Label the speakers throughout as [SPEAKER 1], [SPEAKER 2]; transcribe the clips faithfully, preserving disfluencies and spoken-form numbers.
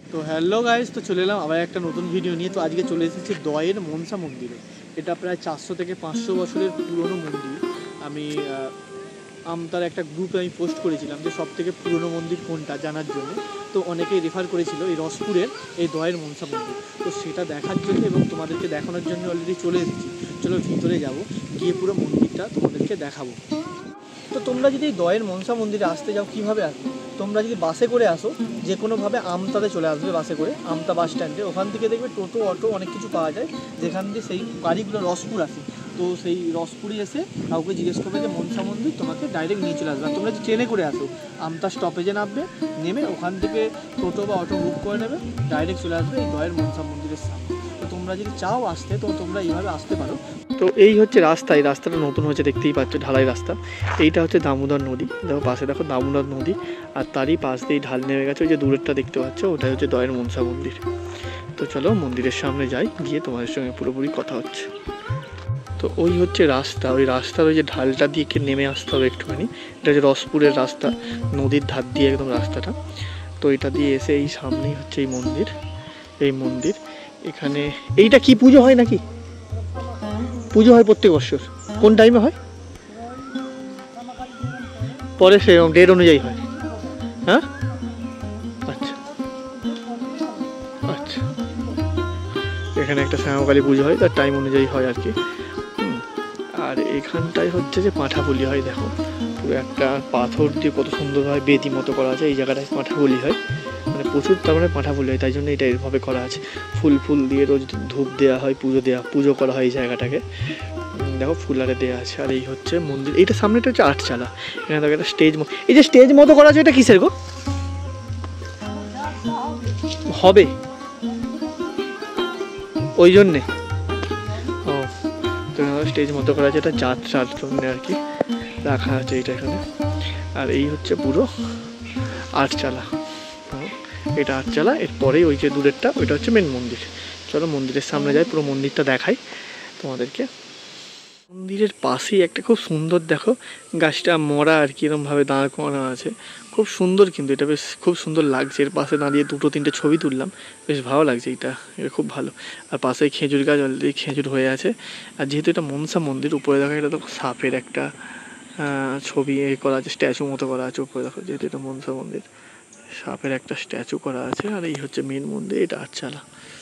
[SPEAKER 1] তো hello guys, তো চলে এলাম আবার একটা নতুন ভিডিও নিয়ে। তো আজকে চলে এসেছি দয়ের মনসা মন্দিরে। এটা প্রায় চারশো থেকে পাঁচশো বছরের পুরনো মন্দির। আমি আমতার একটা গ্রুপে আমি পোস্ট করেছিলাম যে সব থেকে পুরনো মন্দির কোনটা জানার জন্য। তো অনেকেই রেফার করেছিল এই রসপুরের এই দয়ের মনসা মন্দির। তো সেটা দেখার জন্য এবং তোমাদেরকে দেখানোর জন্য অলরেডি চলে এসেছি। চলো ভিতরে যাব, গিয়ে পুরো মন্দিরটা তোমাদেরকে দেখাবো। তো তোমরা যদি দয়ের মনসা মন্দিরে আসতে যাও কীভাবে আসবে? তোমরা যদি বাসে করে আসো, যে কোনোভাবে আমতাতে চলে আসবে বাসে করে, আমতা বাস স্ট্যান্ডে। ওখান থেকে দেখবে টোটো অটো অনেক কিছু পাওয়া যায়, যেখান দিয়ে সেই গাড়িগুলো রসপুর আসে। তো সেই রসপুরে এসে কাউকে জিজ্ঞেস করবে যে মনসা মন্দির, তোমাকে ডাইরেক্ট নিয়ে চলে আসবে। আর তোমরা যদি ট্রেনে করে আসো, আমতা স্টপেজে নামবে, নেমে ওখান থেকে টোটো বা অটো বুক করে নেবে, ডাইরেক্ট চলে আসবে এই দয়ের মনসা মন্দিরের সামনে। তো তোমরা যদি চাও আসতে, তো তোমরা এইভাবে আসতে পারো। তো এই হচ্ছে রাস্তা, এই রাস্তাটা নতুন হচ্ছে, দেখতেই পাচ্ছ ঢালাই রাস্তা। এইটা হচ্ছে দামোদর নদী, দেখো পাশে দেখো দামোদর নদী, আর তারই পাশ দিয়ে ঢাল নেমে গেছে। ওই যে দূরেরটা দেখতে পাচ্ছ, ওটাই হচ্ছে দয়ের মনসা মন্দির। তো চলো মন্দিরের সামনে যাই, গিয়ে তোমাদের সঙ্গে পুরোপুরি কথা হচ্ছে। তো ওই হচ্ছে রাস্তা, ওই রাস্তার ওই যে ঢালটা দিয়ে নেমে আসতে হবে একটুখানি। এটা হচ্ছে রসপুরের রাস্তা, নদীর ধার দিয়ে একদম রাস্তাটা। তো এটা দিয়ে এসে এই সামনেই হচ্ছে এই মন্দির। এই মন্দির এখানে এইটা কি পুজো হয় নাকি? পুজো হয় প্রত্যেক বছর? কোন টাইমে হয়? পরে সে ডেট অনুযায়ী হয়? হ্যাঁ, আচ্ছা আচ্ছা। এখানে একটা শ্যামাকালী পুজো হয়, তার টাইম অনুযায়ী হয় আর কি। আর এখানটায় হচ্ছে যে পাঁঠাবলি হয়, দেখো পুরো একটা পাথর দিয়ে কত সুন্দরভাবে বেদি মতো করা আছে। এই জায়গাটায় পাঁঠাবলি হয়, মানে প্রচুর তার মানে পাঁঠাবলি হয়, তাই জন্য এটা এরভাবে করা আছে। ফুল ফুল দিয়ে রোজ ধূপ দেওয়া হয়, পুজো দেওয়া পুজো করা হয় এই জায়গাটাকে। দেখো ফুলারে দেওয়া আছে। আর এই হচ্ছে মন্দির, এইটা সামনেটা হচ্ছে আটচালা। এখানে দেখো একটা স্টেজ, এই যে স্টেজ মতো করা আছে, এটা কিসের গো? হবে ওই জন্যে? ও, তো স্টেজ মতো করা আছে, এটা যাত্রার জন্য আর কি রাখা আছে এইটা এখানে। আর এই হচ্ছে পুরো আটচালা, এটা আটচালা। এরপরেই ওই যে দূরেরটা, ওইটা হচ্ছে মেন মন্দির। চলো মন্দিরের সামনে যাই, পুরো মন্দিরটা দেখাই তোমাদেরকে। মন্দিরের পাশেই একটা খুব সুন্দর, দেখো গাছটা মরা আর কি এরকমভাবে দাঁড় করানো আছে, খুব সুন্দর। কিন্তু এটা বেশ খুব সুন্দর লাগছে। এর পাশে দাঁড়িয়ে দুটো তিনটে ছবি তুললাম, বেশ ভালো লাগছে এটা, এটা খুব ভালো। আর পাশে খেজুর গাছ, অলরেডি খেজুর হয়ে আছে। আর যেহেতু এটা মনসা মন্দির, উপরে দেখা এটা তো সাপের একটা ছবি এ করা আছে, স্ট্যাচু মতো করা আছে উপরে দেখো। যেহেতু এটা মনসা মন্দির, সাপের একটা স্ট্যাচু করা আছে। আর এই হচ্ছে মেন মন্দির, এটা আটচালা।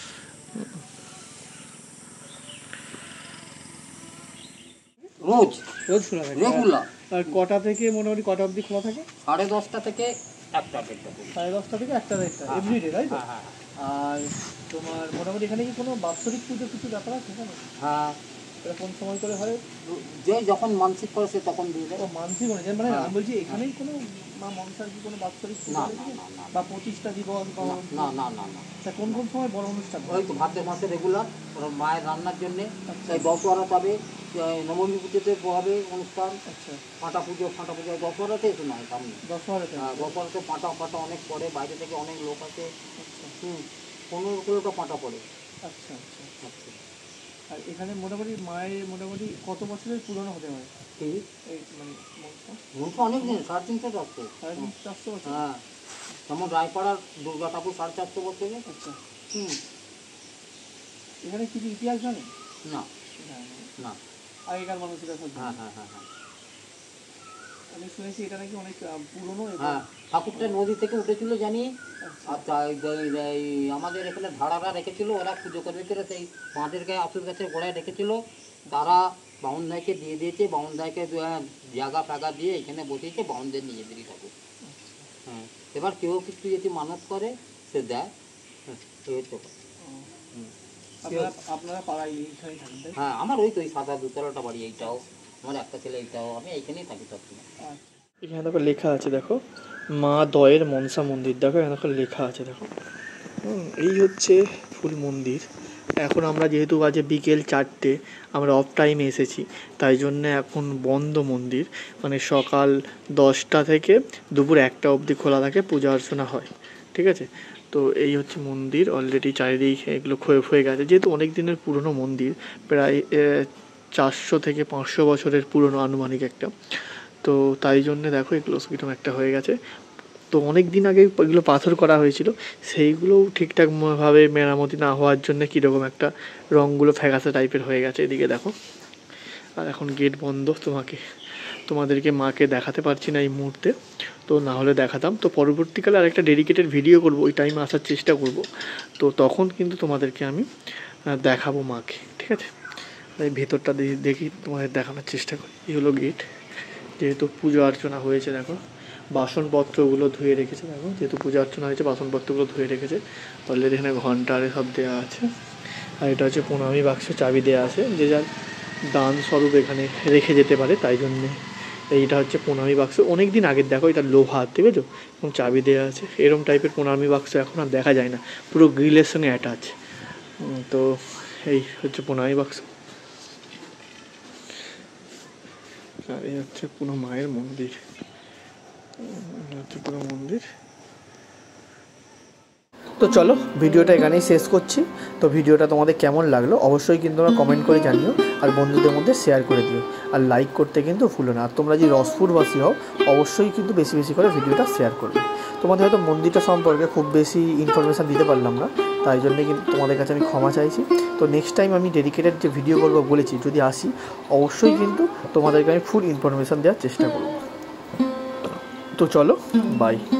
[SPEAKER 2] রোজ
[SPEAKER 1] রোজ খোলা থাকে
[SPEAKER 2] রেগুলার।
[SPEAKER 1] আর কটা থেকে মোটামুটি কটা অবধি খোলা থাকে?
[SPEAKER 2] সাড়ে দশটা থেকে একটা দেড়টা।
[SPEAKER 1] সাড়ে দশটা থেকে একটা দেড়টা এভরিডে, তাই তো?
[SPEAKER 2] হ্যাঁ
[SPEAKER 1] আর তোমার মোটামুটি এখানে কি কোনো বাৎসরিক পুজো কিছু ব্যাপার আছে এখানে?
[SPEAKER 2] হ্যাঁ,
[SPEAKER 1] এটা কোন সময় করে হয়?
[SPEAKER 2] যে যখন মানসিক করে সে তখন দিয়ে দেয়।
[SPEAKER 1] ও মানসিক অনুযায়ী, মানে আমি বলছি এখানেই কোনো মা মনসার কি কোনো বাৎসরিক পুজো
[SPEAKER 2] না
[SPEAKER 1] হয়েছে?
[SPEAKER 2] না না
[SPEAKER 1] বা প্রতিষ্ঠা দিবস বা
[SPEAKER 2] না না না না।
[SPEAKER 1] তা কোন কোন সময় বড় অনুষ্ঠান হয়?
[SPEAKER 2] ওই তো ভাদ্র মাসে রেগুলার ওরা মায়ের রান্নার জন্যে।
[SPEAKER 1] আচ্ছা।
[SPEAKER 2] তাই দশহরা পাবে, নবমী পুজোতে হবে অনুষ্ঠান,
[SPEAKER 1] আচ্ছা,
[SPEAKER 2] পাঁটা পুজো ফাঁটা পুজো দশহরাতে এসে নয় সামনে।
[SPEAKER 1] দশহরাতে?
[SPEAKER 2] হ্যাঁ, দশহরাতে পাঁটা পাঁটা অনেক পড়ে, বাইরে থেকে অনেক লোক আছে।
[SPEAKER 1] আচ্ছা
[SPEAKER 2] হুম, পনেরো কিলোটা পাঁটা পড়ে।
[SPEAKER 1] আচ্ছা আচ্ছা।
[SPEAKER 2] আচ্ছা,
[SPEAKER 1] আর এখানে মোটামুটি মায়ের মোটামুটি কত বছরের পুরনো হতে হয়
[SPEAKER 2] ঠিক
[SPEAKER 1] এই মানে মনসা?
[SPEAKER 2] মনসা অনেক দিন, সাড়ে তিনশো চারশো।
[SPEAKER 1] সাড়ে তিনশো চারশো বছর?
[SPEAKER 2] হ্যাঁ, যেমন রায়পাড়ার দুর্গা ঠাকুর সাড়ে চারশো বছরের।
[SPEAKER 1] আচ্ছা।
[SPEAKER 2] হুম,
[SPEAKER 1] এখানে কিছু ইতিহাস জানেন?
[SPEAKER 2] না না।
[SPEAKER 1] আগেকার মানুষেরা সব
[SPEAKER 2] হ্যাঁ হ্যাঁ হ্যাঁ হ্যাঁ
[SPEAKER 1] আমি শুনেছি এটা নাকি অনেক পুরনো।
[SPEAKER 2] হ্যাঁ, ঠাকুরটা নদী থেকে উঠেছিল জানি। আচ্ছা, এই আমাদের এখানে ধারারা রেখেছিল, ওরা পুজো করে রেখেছিল, সেই বাঁধের গায়ে আশুর গাছের গোড়ায় রেখেছিল। তারা বাউনদাইকে দিয়ে দিয়েছে, বাউনদাইকে জায়গা ফাগা দিয়ে এখানে বসিয়েছে, বাউনদের নিজেদেরই ঠাকুর। হ্যাঁ, এবার কেউ কিছু যদি মানত করে সে দেয়।
[SPEAKER 1] আপনারা পাড়ায় এইখানেই থাকেন?
[SPEAKER 2] হ্যাঁ, আমার ওই তো ওই সাদা দুতলাটা বাড়ি, এইটাও আমার একটা ছেলে, এইটাও আমি এইখানেই থাকি সবসময়।
[SPEAKER 1] এখানে দেখো লেখা আছে, দেখো মা দয়ের মনসা মন্দির, দেখো এখানে দেখো লেখা আছে, দেখো। হুম, এই হচ্ছে ফুল মন্দির। এখন আমরা যেহেতু আজ বিকেল চারটে, আমরা অফ টাইমে এসেছি, তাই জন্য এখন বন্ধ মন্দির। মানে সকাল দশটা থেকে দুপুর একটা অবধি খোলা থাকে, পূজা অর্চনা হয়, ঠিক আছে? তো এই হচ্ছে মন্দির, অলরেডি চারিদিক এগুলো ক্ষয়ে হয়ে গেছে, যেহেতু অনেক দিনের পুরনো মন্দির, প্রায় চারশো থেকে পাঁচশো বছরের পুরনো আনুমানিক একটা। তো তাই জন্যে দেখো এগুলো কীরকম একটা হয়ে গেছে। তো অনেক দিন আগে এগুলো পাথর করা হয়েছিল, সেইগুলোও ঠিকঠাকভাবে মেরামতি না হওয়ার জন্য কীরকম একটা রঙগুলো ফ্যাকাসে টাইপের হয়ে গেছে। এদিকে দেখো, আর এখন গেট বন্ধ, তোমাকে তোমাদেরকে মাকে দেখাতে পারছি না এই মুহূর্তে, তো না হলে দেখাতাম। তো পরবর্তীকালে আরেকটা ডেডিকেটেড ভিডিও করব, ওই টাইমে আসার চেষ্টা করব, তো তখন কিন্তু তোমাদেরকে আমি দেখাবো মাকে, ঠিক আছে। এই ভেতরটা দেখি তোমাদের দেখানোর চেষ্টা করি। এই হলো গেট, যেহেতু পুজো অর্চনা হয়েছে, দেখো বাসনপত্রগুলো ধুয়ে রেখেছে, দেখো যেহেতু পূজা অর্চনা হয়েছে বাসনপত্রগুলো ধুয়ে রেখেছে। অলরেডি এখানে ঘন্টা আরে সব দেওয়া আছে, আর এটা হচ্ছে প্রণামী বাক্স, চাবি দেওয়া আছে, যে যার দান স্বরূপ এখানে রেখে যেতে পারে, তাই জন্যে এইটা হচ্ছে প্রণামী বাক্স। অনেক দিন আগের, দেখো এটা লোহা, দেখেছো, এবং চাবি দেওয়া আছে। এরম টাইপের প্রণামী বাক্স এখন আর দেখা যায় না, পুরো গ্রিলের সঙ্গে অ্যাটাচ। তো এই হচ্ছে প্রণামী বাক্স, আর এই হচ্ছে পুরো মায়ের মন্দির, হচ্ছে পুরো মন্দির। তো চলো ভিডিওটা এখানেই শেষ করছি। তো ভিডিওটা তোমাদের কেমন লাগলো অবশ্যই কিন্তু তোমরা কমেন্ট করে জানিও, আর বন্ধুদের মধ্যে শেয়ার করে দিও, আর লাইক করতে কিন্তু ভুলো না। আর তোমরা যদি রসপুরবাসী হও অবশ্যই কিন্তু বেশি বেশি করে ভিডিওটা শেয়ার করবে। তোমাদের হয়তো মন্দিরটা সম্পর্কে খুব বেশি ইনফরমেশান দিতে পারলাম না, তাই জন্যে কিন্তু তোমাদের কাছে আমি ক্ষমা চাইছি। তো নেক্সট টাইম আমি ডেডিকেটেড যে ভিডিও করবো বলেছি, যদি আসি অবশ্যই কিন্তু তোমাদেরকে আমি ফুল ইনফরমেশান দেওয়ার চেষ্টা করব। তো চলো, বাই।